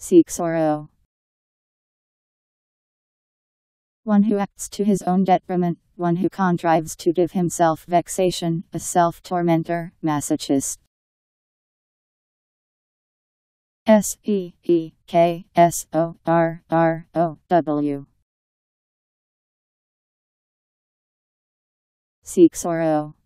Seeksorrow. One who acts to his own detriment, one who contrives to give himself vexation, a self-tormentor, masochist. Seeksorrow. Seeksorrow.